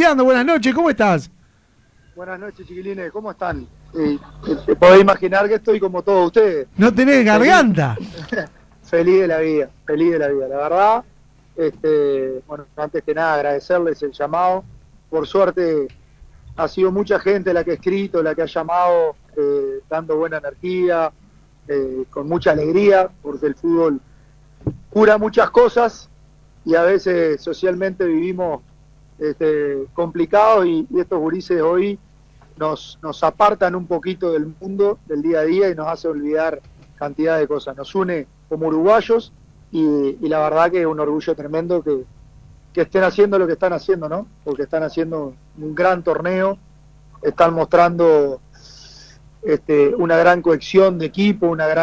tuiteando. Buenas noches, ¿cómo estás? Buenas noches, chiquilines, ¿cómo están? Te podés imaginar que estoy como todos ustedes. No tenés garganta. Feliz de la vida, feliz de la vida. La verdad, bueno, antes que nada agradecerles el llamado. Por suerte ha sido mucha gente la que ha escrito, la que ha llamado, dando buena energía, con mucha alegría, porque el fútbol cura muchas cosas y a veces socialmente vivimos complicados y estos gurises hoy nos apartan un poquito del mundo, del día a día, y nos hace olvidar cantidad de cosas. Nos une como uruguayos y la verdad que es un orgullo tremendo que estén haciendo lo que están haciendo, ¿no? Porque están haciendo un gran torneo, están mostrando una gran cohesión de equipo, una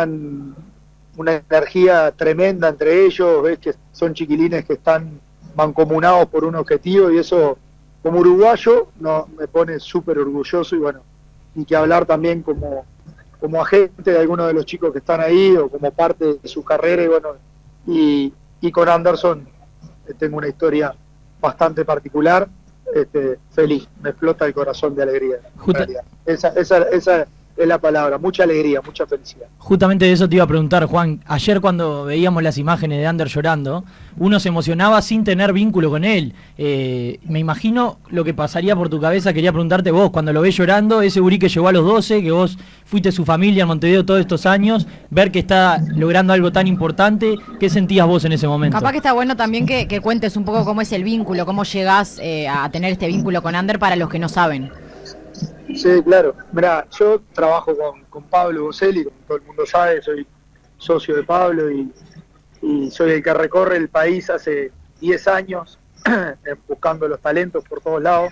energía tremenda entre ellos. Ves que son chiquilines que están mancomunados por un objetivo, y eso como uruguayo me pone súper orgulloso. Y bueno, y que hablar también como agente de algunos de los chicos que están ahí o como parte de su carrera. Y bueno, y con Anderson tengo una historia bastante particular. Feliz, me explota el corazón de alegría. Esa es la palabra, mucha alegría, mucha felicidad. Justamente de eso te iba a preguntar, Juan. Ayer cuando veíamos las imágenes de Ander llorando, uno se emocionaba sin tener vínculo con él. Me imagino lo que pasaría por tu cabeza. Quería preguntarte vos, cuando lo ves llorando, ese gurí que llegó a los 12, que vos fuiste su familia en Montevideo todos estos años, ver que está logrando algo tan importante, ¿qué sentías vos en ese momento? Capaz que está bueno también que cuentes un poco cómo es el vínculo, cómo llegás a tener este vínculo con Ander para los que no saben. Sí, claro. Mirá, yo trabajo con Pablo Boselli, como todo el mundo sabe, soy socio de Pablo y soy el que recorre el país hace 10 años buscando los talentos por todos lados.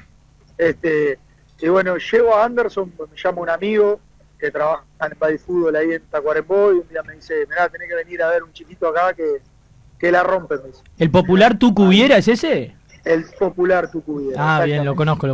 Y bueno, llego a Anderson, me llama un amigo que trabaja en Badi Fútbol ahí en Tacuarembó, y un día me dice, mirá, tenés que venir a ver un chiquito acá que la rompe, me dice. ¿El popular Tucubiera es ese? El popular Tucubiera. Ah, bien, lo conozco.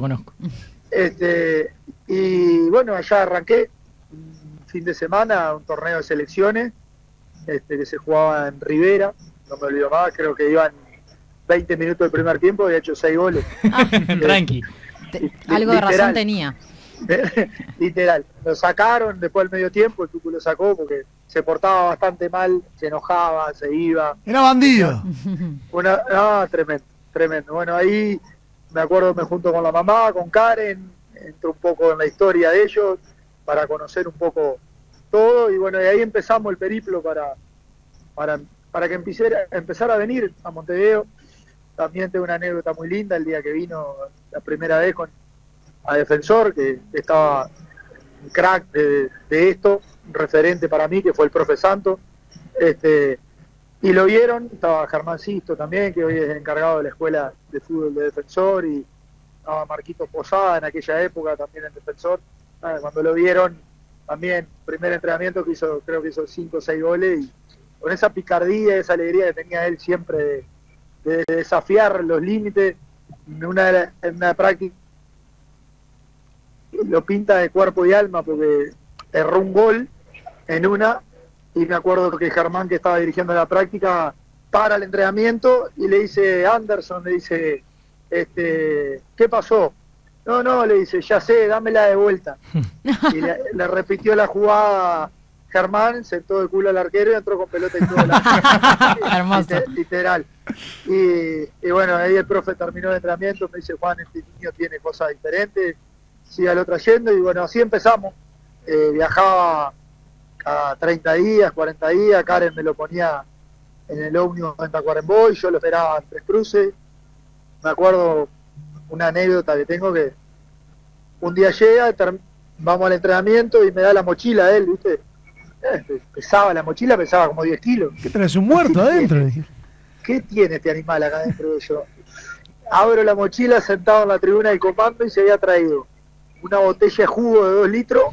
Y bueno, allá arranqué un fin de semana un torneo de selecciones que se jugaba en Rivera, no me olvido más, creo que iban 20 minutos del primer tiempo y he hecho 6 goles. Tranqui. Algo de razón tenía. Literal, lo sacaron después del medio tiempo, el Tucu lo sacó porque se portaba bastante mal, se enojaba, se iba. Era bandido. Tremendo. Bueno, ahí me acuerdo, me junto con la mamá, con Karen, entro un poco en la historia de ellos para conocer un poco todo, y bueno, y ahí empezamos el periplo para que empezara a venir a Montevideo. También tengo una anécdota muy linda el día que vino la primera vez a Defensor, que estaba un crack de esto, un referente para mí, que fue el profe Santos, y lo vieron. Estaba Germán Sisto también, que hoy es encargado de la escuela de fútbol de Defensor, y estaba Marquito Posada en aquella época también en Defensor. Cuando lo vieron, también primer entrenamiento creo que hizo 5 o 6 goles, y con esa picardía, esa alegría que tenía él siempre de desafiar los límites, en una práctica lo pinta de cuerpo y alma porque erró un gol en una. Y me acuerdo que Germán, que estaba dirigiendo la práctica, para el entrenamiento y le dice Anderson, le dice, ¿qué pasó? No, le dice, ya sé, dámela de vuelta. Y le repitió la jugada Germán, sentó de culo al arquero y entró con pelota y todo. Literal. Y bueno, ahí el profe terminó el entrenamiento, me dice, Juan, este niño tiene cosas diferentes, sígalo trayendo. Y bueno, así empezamos. Viajaba cada 30 días, 40 días, Karen me lo ponía en el ómnibus en Tacuarembó y yo lo esperaba en Tres Cruces. Me acuerdo una anécdota que tengo, que un día llega, vamos al entrenamiento y me da la mochila de él, ¿viste? La mochila pesaba como 10 kilos. ¿Qué traes, un muerto adentro? ¿Qué tiene este animal acá adentro de yo? Abro la mochila, sentado en la tribuna del comando, y se había traído una botella de jugo de 2 litros,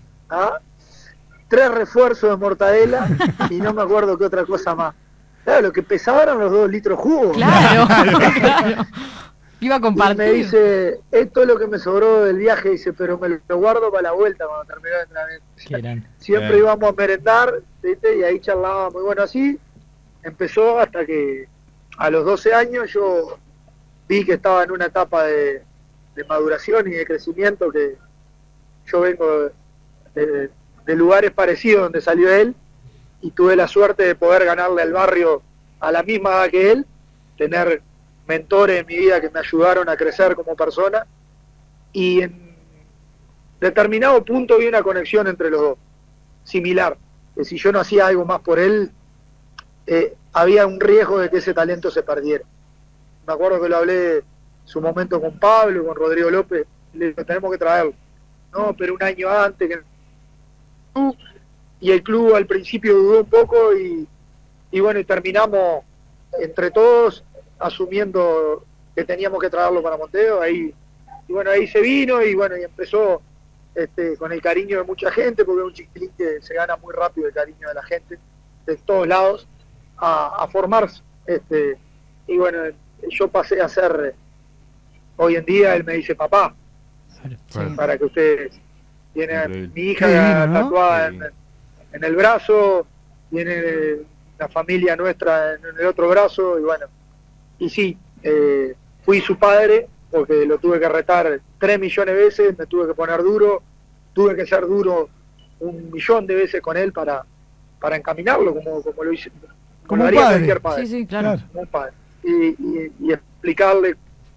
3 refuerzos de mortadela y no me acuerdo qué otra cosa más. Claro, lo que pesaba eran los 2 litros de jugo. Claro. Iba a compartir. Y me dice, esto es lo que me sobró del viaje, dice, pero me lo guardo para la vuelta cuando terminó el entrenamiento. Siempre íbamos a merendar, ¿viste? Y ahí charlábamos. Bueno, así empezó hasta que a los 12 años yo vi que estaba en una etapa de de maduración y de crecimiento, que yo vengo de lugares parecidos donde salió él, y tuve la suerte de poder ganarle al barrio a la misma edad que él, tener mentores en mi vida que me ayudaron a crecer como persona, y en determinado punto vi una conexión entre los dos, similar, que si yo no hacía algo más por él, había un riesgo de que ese talento se perdiera. Me acuerdo que lo hablé en su momento con Pablo, con Rodrigo López, le dije, tenemos que traerlo. No, pero un año antes que... Y el club al principio dudó un poco y bueno, y terminamos entre todos asumiendo que teníamos que traerlo para Montevideo. Ahí, y bueno, ahí se vino y bueno, y empezó con el cariño de mucha gente, porque es un chiquilín que se gana muy rápido el cariño de la gente, de todos lados, a formarse. Y bueno, yo pasé a ser, hoy en día él me dice papá, Sí. para que ustedes tienen Increíble. mi hija Qué divino, ¿no? tatuada Sí. en el brazo, tiene la familia nuestra en el otro brazo, y bueno, y sí, fui su padre porque lo tuve que retar 3 millones de veces, me tuve que poner duro, tuve que ser duro 1 millón de veces con él para encaminarlo como lo hice, Como lo un haría padre. cualquier padre. Sí, sí, claro. Como un padre. Y explicarle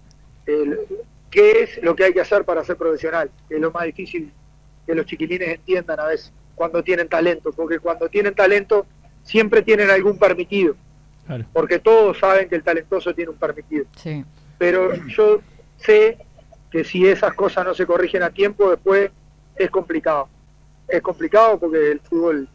qué es lo que hay que hacer para ser profesional, que es lo más difícil que los chiquilines entiendan a veces, cuando tienen talento, porque cuando tienen talento siempre tienen algún permitido, Claro. porque todos saben que el talentoso tiene un permitido, Sí. pero yo sé que si esas cosas no se corrigen a tiempo, después es complicado porque el fútbol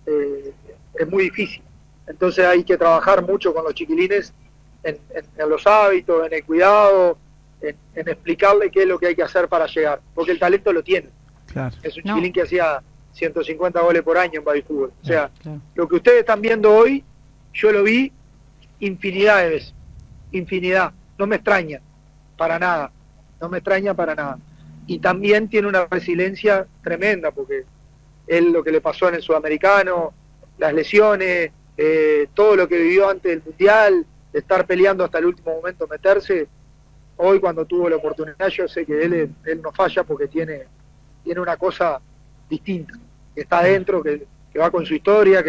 es muy difícil, entonces hay que trabajar mucho con los chiquilines en los hábitos, en el cuidado, en explicarle qué es lo que hay que hacer para llegar, porque el talento lo tiene. Claro. Es un No. chiquilín que hacía 150 goles por año en baby fútbol. O sea, Claro. lo que ustedes están viendo hoy, yo lo vi infinidad de veces. Infinidad. No me extraña para nada. No me extraña para nada. Y también tiene una resiliencia tremenda, porque él, lo que le pasó en el Sudamericano, las lesiones, todo lo que vivió antes del Mundial, de estar peleando hasta el último momento, meterse. Hoy, cuando tuvo la oportunidad, yo sé que él no falla porque tiene una cosa distinta, que está adentro, que va con su historia,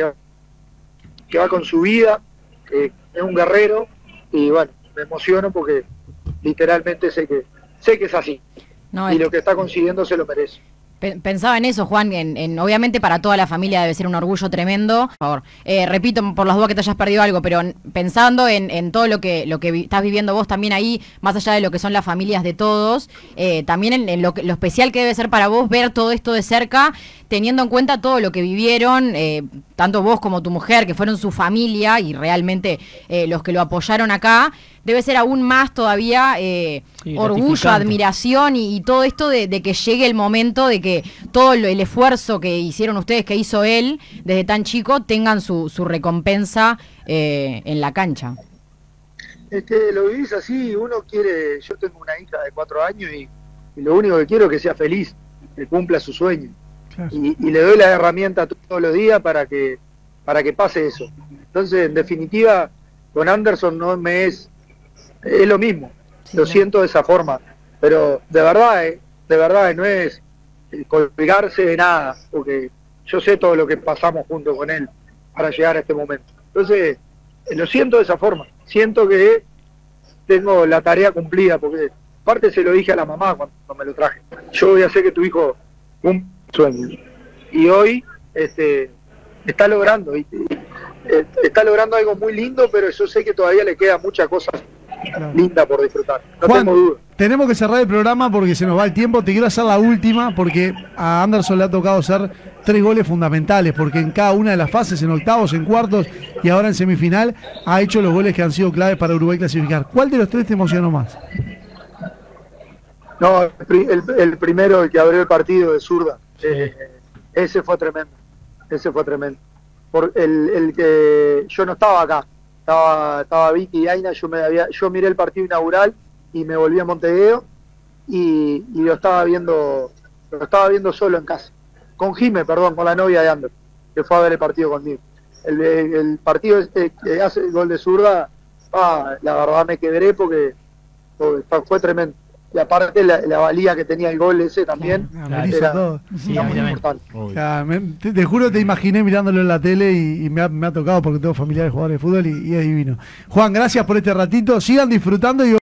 que va con su vida, que es un guerrero, y bueno, me emociono porque literalmente sé que es así, No, y lo que está consiguiendo se lo merece. Pensaba en eso, Juan, obviamente para toda la familia debe ser un orgullo tremendo. Por favor, repito por las dudas que te hayas perdido algo, pero pensando en todo lo que estás viviendo vos también ahí, más allá de lo que son las familias de todos, también en lo especial que debe ser para vos ver todo esto de cerca, teniendo en cuenta todo lo que vivieron, tanto vos como tu mujer, que fueron su familia y realmente los que lo apoyaron acá, debe ser aún más todavía orgullo, gratificante. admiración y todo esto de que llegue el momento de que todo el esfuerzo que hicieron ustedes, que hizo él desde tan chico, tengan su recompensa en la cancha. Es que lo vivís así, uno quiere, yo tengo una hija de 4 años y lo único que quiero es que sea feliz, que cumpla su sueño. Claro. Y le doy la herramienta todos los días para que pase eso. Entonces, en definitiva, con Anderson no me es lo mismo, Sí, lo claro. siento de esa forma, pero de verdad, no es colgarse de nada, porque yo sé todo lo que pasamos junto con él para llegar a este momento. Entonces, lo siento de esa forma, siento que tengo la tarea cumplida, porque aparte se lo dije a la mamá cuando me lo traje. Yo voy a hacer que tu hijo cumpla su sueño. Y hoy está logrando, está logrando algo muy lindo, pero yo sé que todavía le quedan muchas cosas Claro. lindas por disfrutar. No Juan, tengo duda. tenemos que cerrar el programa porque se nos va el tiempo. Te quiero hacer la última porque a Anderson le ha tocado hacer 3 goles fundamentales, porque en cada una de las fases, en octavos, en cuartos y ahora en semifinal, ha hecho los goles que han sido claves para Uruguay clasificar. ¿Cuál de los 3 te emocionó más? No, el primero, el que abrió el partido de zurda, ese fue tremendo. Por el que yo no estaba acá, estaba Vicky y Aina, yo miré el partido inaugural y me volví a Montevideo y lo estaba viendo solo en casa, con la novia de Ander, que fue a ver el partido conmigo. El partido que hace el gol de zurda, la verdad me quebré porque fue tremendo. aparte la valía que tenía el gol ese también, Ameniza era, todo. Sí, era muy obviamente. importante. Obvio. O sea, te juro, te imaginé mirándolo en la tele y me ha tocado porque tengo familiares jugadores de fútbol y es divino. Juan, gracias por este ratito. Sigan disfrutando y